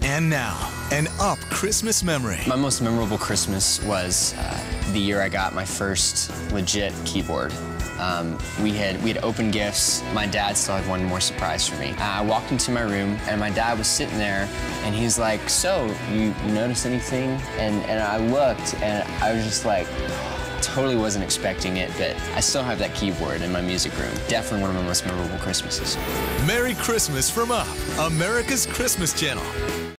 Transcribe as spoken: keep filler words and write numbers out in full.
And now, an Up Christmas memory. My most memorable Christmas was uh, the year I got my first legit keyboard. Um, we had we had opened gifts. My dad still had one more surprise for me. I walked into my room, and my dad was sitting there, and he's like, "So, you, you notice anything?" And and I looked, and I was just like, totally wasn't expecting it, but I still have that keyboard in my music room. Definitely one of my most memorable Christmases. Merry Christmas from Up, America's Christmas channel.